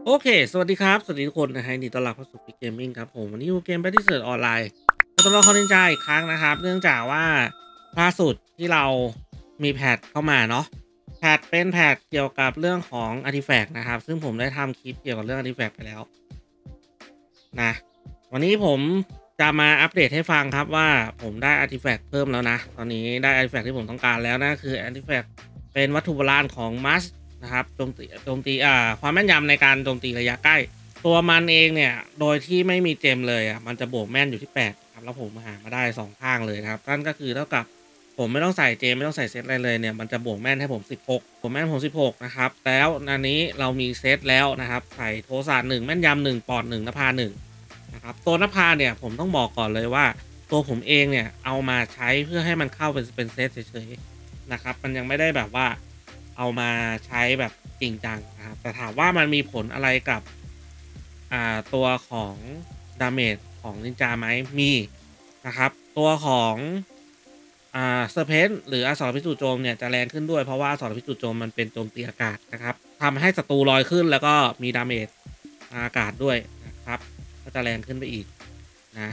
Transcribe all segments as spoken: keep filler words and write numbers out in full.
โอเค สวัสดีครับ สวัสดีทุกคนนะฮะยินดีต้อนรับเข้าสู่ Peak Gaming ครับผม วันนี้อยู่เกม Battlefield ออนไลน์กับตัวละครนินจาอีกครั้งนะครับ เนื่องจากว่าล่าสุดที่เรามีแพทเข้ามาเนาะแพทเป็นแพทเกี่ยวกับเรื่องของ Artifact นะครับ ซึ่งผมได้ทำคลิปเกี่ยวกับเรื่อง Artifact ไปแล้วนะวันนี้ผมจะมาอัปเดตให้ฟังครับว่าผมได้ Artifact เพิ่มแล้วนะ ตอนนี้ได้ Artifact ที่ผมต้องการแล้วนะคือ Artifact เป็นวัตถุโบราณของ Must นะครับโจมตีโจมตีอ่าความแม่นยำในการโจมตีระยะใกล้ตัวมันเองเนี่ยโดยที่ไม่มีเจมเลยอ่ะมันจะบวกแม่นอยู่ที่แปดครับแล้วผมหามาได้สองข้างเลยครับนั่นก็คือเท่ากับผมไม่ต้องใส่เจมไม่ต้องใส่เซตอะไรเลยเนี่ยมันจะบวกแม่นให้ผมสิบหกบวกแม่นผมสิบหกนะครับแล้วอันนี้เรามีเซตแล้วนะครับใส่โทสะหนึ่งแม่นยำหนึ่งปอดหนึ่งนภาหนึ่งนะครับตัวนภาเนี่ยผมต้องบอกก่อนเลยว่าตัวผมเองเนี่ยเอามาใช้เพื่อให้มันเข้าเป็นเป็นเซตเฉยๆนะครับมันยังไม่ได้แบบว่าเอามาใช้แบบจริงจังนะครับแต่ถามว่ามันมีผลอะไรกับอ่าตัวของดาเมจของนินจาไหมมีนะครับตัวของอ่าเซอร์เพนหรืออสรพิษจู่โจมเนี่ยจะแรงขึ้นด้วยเพราะว่าอสรพิษจู่โจมมันเป็นโจมตีอากาศนะครับทำให้ศัตรูลอยขึ้นแล้วก็มีดาเมจอากาศด้วยนะครับก็จะแรงขึ้นไปอีกนะ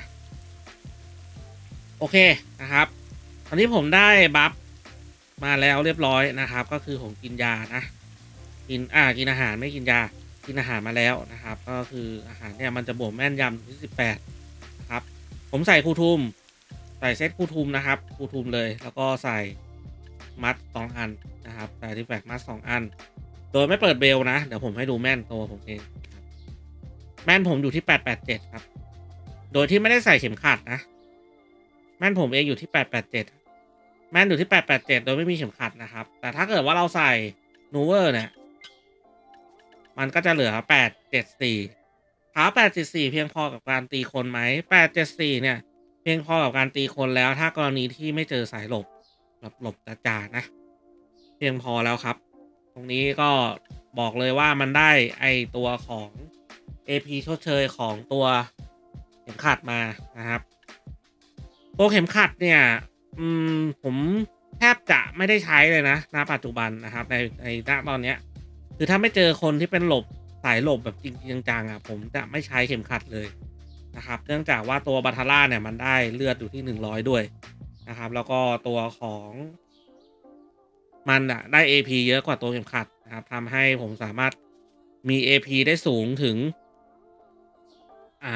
โอเคนะครับตอนนี้ผมได้บัฟมาแล้วเรียบร้อยนะครับก็คือผมกินยานะกินอ่ากินอาหารไม่กินยากินอาหารมาแล้วนะครับก็คืออาหารเนี่ยมันจะบวกแม่นยำที่สิบแปดนะครับผมใส่คูทุมใส่เซตคูทุมนะครับคูทุมเลยแล้วก็ใส่มัดสองอันนะครับใส่ที่แฟกมัดสองอันโดยไม่เปิดเบลนะเดี๋ยวผมให้ดูแม่นตัวผมเองครับแม่นผมอยู่ที่แปดแปดเจ็ดครับโดยที่ไม่ได้ใส่เข็มขัดนะ แม่นผมเองอยู่ที่แปดแปดเจ็ดแม่นอยู่ที่แปดแปดเจ็ดโดยไม่มีเข็มขัดนะครับแต่ถ้าเกิดว่าเราใส่นูเวอร์เนี่ยมันก็จะเหลือแปดเจ็ดสี่ถามแปดเจ็ดสี่เพียงพอกับการตีคนไหมแปดเจ็ดสี่เนี่ยเพียงพอกับการตีคนแล้วถ้ากรณีที่ไม่เจอสายหลบหลบหลบจ๋าๆนะเพียงพอแล้วครับตรงนี้ก็บอกเลยว่ามันได้ไอตัวของ เอ พี ชดเชยของตัวเข็มขัดมานะครับตัวเข็มขัดเนี่ยอืมผมแทบจะไม่ได้ใช้เลยนะณปัจจุบันนะครับในในณตอนเนี้ยคือถ้าไม่เจอคนที่เป็นหลบสายหลบแบบจริงๆจังๆอ่ะผมจะไม่ใช้เข็มขัดเลยนะครับเนื่องจากว่าตัวบาทาร่าเนี่ยมันได้เลือดอยู่ที่หนึ่งร้อยด้วยนะครับแล้วก็ตัวของมันอ่ะได้ เอ พี เยอะกว่าตัวเข็มขัดนะครับทำให้ผมสามารถมี เอ พี ได้สูงถึงอ่า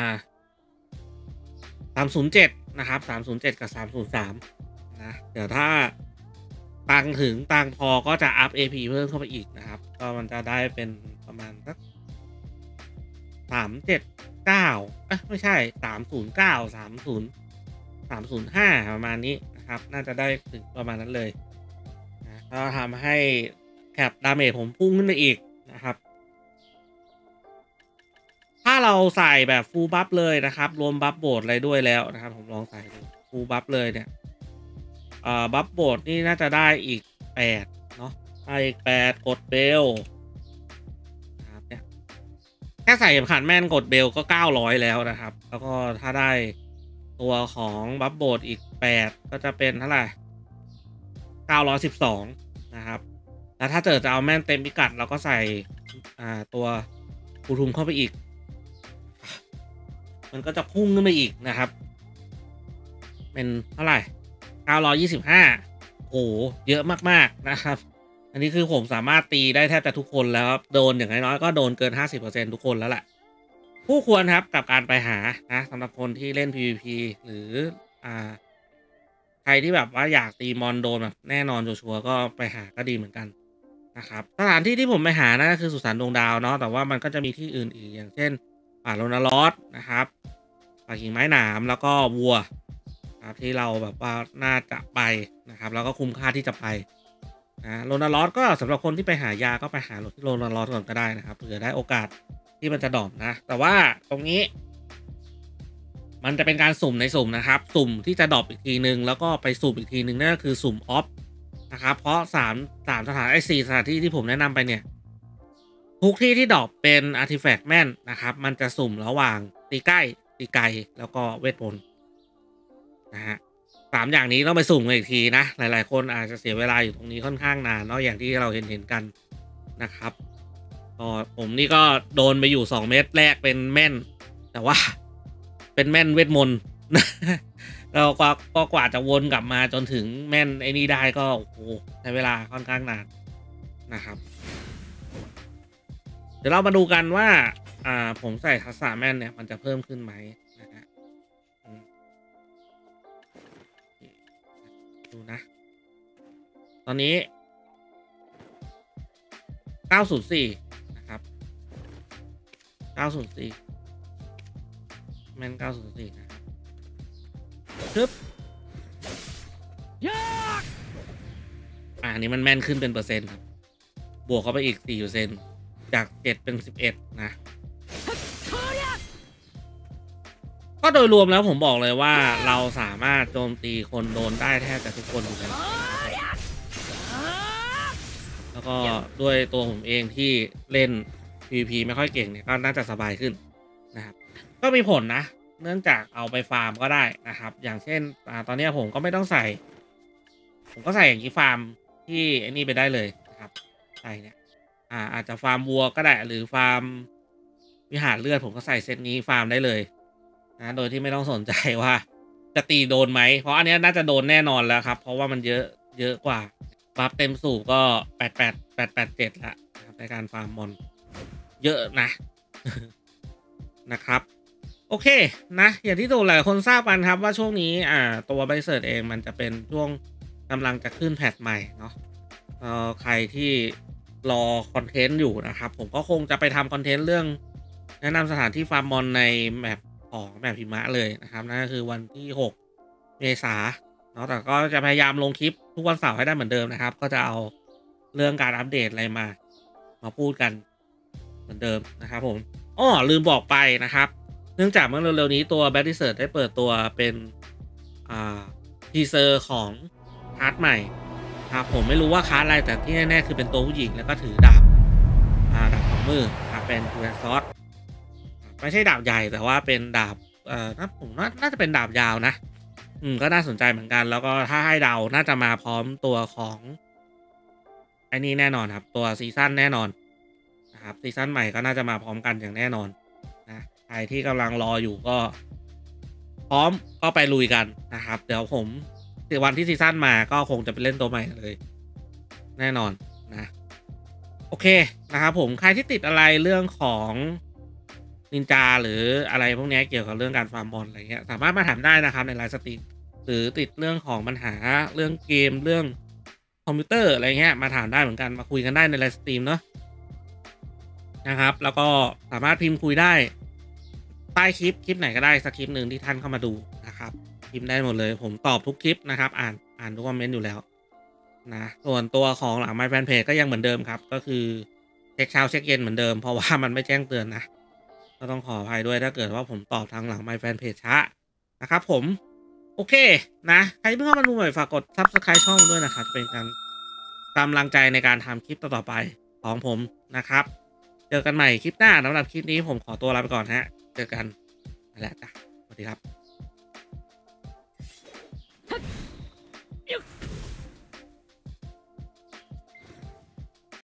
สามศูนย์เจ็ดนะครับสามศูนย์เจ็ดกับสามศูนย์สามนะเดี๋ยวถ้าตังถึงตังพอก็จะอัพ เอ พี เพิ่มเข้าไปอีกนะครับก็มันจะได้เป็นประมาณสักสามเจ็ดเก้าเอ๊ะไม่ใช่สามศูนย์เก้า 30 สามศูนย์ห้าประมาณนี้นะครับน่าจะได้ถึงประมาณนั้นเลยนะก็ทำให้แคปดาเมจผมพุ่งขึ้นไปอีกนะครับถ้าเราใส่แบบฟูลบัฟเลยนะครับรวมบัฟโบดอะไรด้วยแล้วนะครับผมลองใส่ดูฟูลบัฟเลยเนี่ย อ่าบัฟโบดนี่น่าจะได้อีกแปดเนาะได้อีกแปดกดเบลนะครับเนี่ยแค่ใส่เข็มขัดแม่นกดเบลก็เก้าร้อยแล้วนะครับแล้วก็ถ้าได้ตัวของบัฟโบดอีกแปดก็จะเป็นเท่าไรเก้าร้อยสิบสองนะครับแล้วถ้าเกิดจะเอาแม่นเต็มพิกัดเราก็ใส่อ่าตัวคูทุมเข้าไปอีกมันก็จะพุ่งขึ้นไปอีกนะครับเป็นเท่าไรเก้าร้อยยี่สิบห้าโอ้โฮเยอะมากๆนะครับอันนี้คือผมสามารถตีได้แทบจะทุกคนแล้วครับโดนอย่างน้อยๆก็โดนเกิน ห้าสิบเปอร์เซ็นต์ ทุกคนแล้วแหละคู่ควรครับกับการไปหานะสำหรับคนที่เล่น พี วี พี หรืออ่าใครที่แบบว่าอยากตีมอนโดนแบบแน่นอนชัวร์ๆก็ไปหาก็ดีเหมือนกันนะครับสถานที่ที่ผมไปหานั่นก็คือสุสานดวงดาวเนาะแต่ว่ามันก็จะมีที่อื่นอีกอย่างเช่นป่าโรนาลอสนะครับป่ากิ่งไม้หนามแล้วก็วัว ครับที่เราแบบว่าน่าจะไปนะครับแล้วก็คุ้มค่าที่จะไปนะโรนาลอสก็สำหรับคนที่ไปหายาก็ไปหาที่โรนาลอสก่อนก็ได้นะครับเผื่อได้โอกาสที่มันจะดรอปนะแต่ว่าตรงนี้มันจะเป็นการสุ่มในสุ่มนะครับสุ่มที่จะดรอปอีกทีหนึ่งแล้วก็ไปสุ่มอีกทีหนึ่งนั่นก็คือสุ่มออฟนะครับเพราะสามสามสถานไอ้สี่สถานที่ที่ผมแนะนำไปเนี่ยทุกที่ที่ดรอปเป็นอาร์ติแฟกต์แม่นนะครับมันจะสุ่มระหว่างตีใกล้ตีไกลแล้วก็เวทมนต์ นะฮะสามอย่างนี้ต้องไปสุ่มกันอีกทีนะหลายๆคนอาจจะเสียเวลาอยู่ตรงนี้ค่อนข้างนานเนาะอย่างที่เราเห็นๆกันนะครับก็ผมนี่ก็โดนไปอยู่สองเม็ดแรกเป็นแม่นแต่ว่าเป็นแม่นเวทมนต์แล้วก็ก็กว่าจะวนกลับมาจนถึงแม่นไอ้นี่ได้ก็โอ้โหใช้เวลาค่อนข้างนานนะครับเดี๋ยวเรามาดูกันว่าอ่าผมใส่ทักษะแม่นเนี่ยมันจะเพิ่มขึ้นไหมนะฮะดูนะตอนนี้เก้าศูนย์สี่นะครับเก้าศูนย์สี่แม่นเก้าศูนย์สี่นะครับทึบอ่านี้มันแม่นขึ้นเป็นเปอร์เซ็นต์ครับบวกเข้าไปอีกสี่เปอร์เซ็นต์จากเจ็ดเป็นสิบเอ็ดนะก็โดยรวมแล้วผมบอกเลยว่าเราสามารถโจมตีคนโดนได้แทบจะทุกคนอยู่แล้วแล้วก็ด้วยตัวผมเองที่เล่น พี วี พี ไม่ค่อยเก่งเนี่ยก็น่าจะสบายขึ้นนะครับก็มีผลนะเนื่องจากเอาไปฟาร์มก็ได้นะครับอย่างเช่นอ่าตอนนี้ผมก็ไม่ต้องใส่ผมก็ใส่อย่างนี้ฟาร์มที่ไอ้นี่ไปได้เลยนะครับใส่เนี่ยอ่าอาจจะฟาร์มวัวก็ได้หรือฟาร์มวิหารเลือดผมก็ใส่เซตนี้ฟาร์มได้เลยนะโดยที่ไม่ต้องสนใจว่าจะตีโดนไหมเพราะอันนี้น่าจะโดนแน่นอนแล้วครับเพราะว่ามันเยอะเยอะกว่าบัฟเต็มสูบก็แปดแปดแปดแปดเจ็ดละในการฟาร์มมอนเยอะนะ นะครับโอเคนะอย่างที่ตัวหลายคนทราบกันครับว่าช่วงนี้อ่าตัวไบเซิร์ตเองมันจะเป็นช่วงกำลังจะขึ้นแพทใหม่เนาะเอ่อใครที่รอคอนเทนต์อยู่นะครับผมก็คงจะไปทำคอนเทนต์เรื่องแนะนำสถานที่ฟาร์มมอนในแมปของแมปหิมะเลยนะครับนั่นก็คือวันที่หกเมษาเนาะแต่ก็จะพยายามลงคลิปทุกวันเสาร์ให้ได้เหมือนเดิมนะครับก็จะเอาเรื่องการอัปเดตอะไรมามาพูดกันเหมือนเดิมนะครับผมอ้อลืมบอกไปนะครับเนื่องจากเมื่อเร็วๆนี้ตัว Bad Desert ได้เปิดตัวเป็นอ่าทีเซอร์ของคาร์ดใหม่ครับผมไม่รู้ว่าคาร์ดอะไรแต่ที่แน่ๆคือเป็นตัวผู้หญิงแล้วก็ถือดาบอ่าดาบสองมือครับเป็นทูแอนซอสไม่ใช่ดาบใหญ่แต่ว่าเป็นดาบเอ่อน่าผมว่าน่าจะเป็นดาบยาวนะอืมก็น่าสนใจเหมือนกันแล้วก็ถ้าให้เดาน่าจะมาพร้อมตัวของไอ้นี่แน่นอนครับตัวซีซั่นแน่นอนนะครับซีซั่นใหม่ก็น่าจะมาพร้อมกันอย่างแน่นอนนะใครที่กำลังรออยู่ก็พร้อมก็ไปลุยกันนะครับเดี๋ยวผมวันที่ซีซั่นมาก็คงจะไปเล่นตัวใหม่เลยแน่นอนนะโอเคนะครับผมใครที่ติดอะไรเรื่องของนินจาหรืออะไรพวกนี้เกี่ยวกับเรื่องการฟาร์มบอลอะไรเงี้ยสามารถมาถามได้นะครับในไลฟ์สตรีมหรือติดเรื่องของปัญหาเรื่องเกมเรื่องคอมพิวเตอร์อะไรเงี้ยมาถามได้เหมือนกันมาคุยกันได้ในไลฟ์สตรีมเนาะนะครับแล้วก็สามารถพิมพ์คุยได้ใต้คลิปคลิปไหนก็ได้สักคลิปหนึ่งที่ท่านเข้ามาดูนะครับพิมพ์ได้หมดเลยผมตอบทุกคลิปนะครับอ่านอ่านทุกคอมเมนต์อยู่แล้วนะส่วนตัวของหลังไมค์แฟนเพจก็ยังเหมือนเดิมครับก็คือเช็คเช้าเช็คเย็นเหมือนเดิมเพราะว่ามันไม่แจ้งเตือนนะก็ต้องขออภัยด้วยถ้าเกิดว่าผมตอบทางหลังไมค์แฟนเพจช้านะครับผมโอเคนะใครเพิ่งเข้ามาดูใหม่ฝากกด ซับสไครบ์ ช่องด้วยนะครับเป็นการกำลังใจในการทำคลิปต่อๆไปของผมนะครับเจอกันใหม่คลิปหน้าสำหรับคลิปนี้ผมขอตัวลาไปก่อนฮะเจอกันนั่นแหละจ้ะสวัสดีครับ